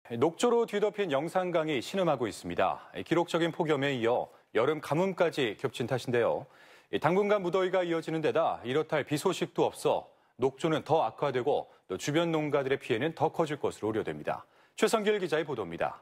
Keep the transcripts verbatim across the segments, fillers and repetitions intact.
녹조로 뒤덮인 영산강이 신음하고 있습니다. 기록적인 폭염에 이어 여름 가뭄까지 겹친 탓인데요. 당분간 무더위가 이어지는 데다 이렇다 할 비 소식도 없어 녹조는 더 악화되고 또 주변 농가들의 피해는 더 커질 것으로 우려됩니다. 최성길 기자의 보도입니다.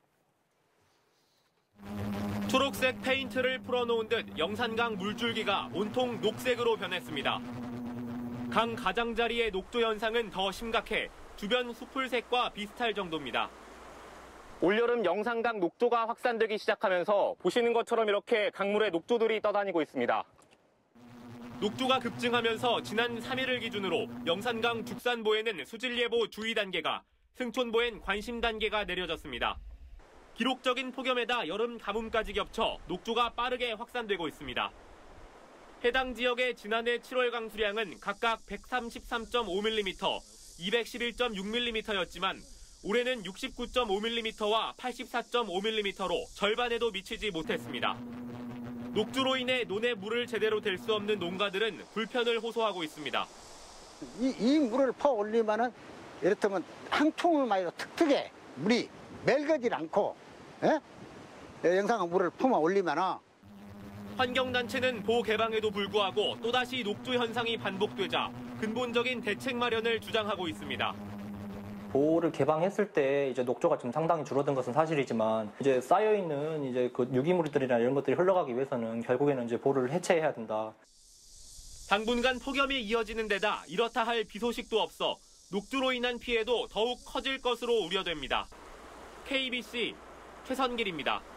초록색 페인트를 풀어놓은 듯 영산강 물줄기가 온통 녹색으로 변했습니다. 강 가장자리의 녹조 현상은 더 심각해 주변 수풀색과 비슷할 정도입니다. 올여름 영산강 녹조가 확산되기 시작하면서 보시는 것처럼 이렇게 강물에 녹조들이 떠다니고 있습니다. 녹조가 급증하면서 지난 삼 일을 기준으로 영산강 죽산보에는 수질예보 주의 단계가, 승촌보엔 관심 단계가 내려졌습니다. 기록적인 폭염에다 여름 가뭄까지 겹쳐 녹조가 빠르게 확산되고 있습니다. 해당 지역의 지난해 칠월 강수량은 각각 백삼십삼 점 오 밀리미터, 이백십일 점 육 밀리미터였지만 올해는 육십구 점 오 밀리미터와 팔십사 점 오 밀리미터로 절반에도 미치지 못했습니다. 녹조로 인해 논에 물을 제대로 댈 수 없는 농가들은 불편을 호소하고 있습니다. 이, 이 물을 퍼 올리면은 이렇다면 한 통을 마이로 특특해 물이 멜거질 않고, 예? 영산강 물을 품어 올리면은. 환경단체는 보호 개방에도 불구하고 또다시 녹조 현상이 반복되자 근본적인 대책 마련을 주장하고 있습니다. 보호를 개방했을 때 이제 녹조가 좀 상당히 줄어든 것은 사실이지만 이제 쌓여 있는 이제 그 유기물들이나 이런 것들이 흘러가기 위해서는 결국에는 이제 보호를 해체해야 된다. 당분간 폭염이 이어지는 데다 이렇다 할 비 소식도 없어 녹조로 인한 피해도 더욱 커질 것으로 우려됩니다. 케이비씨 최선길입니다.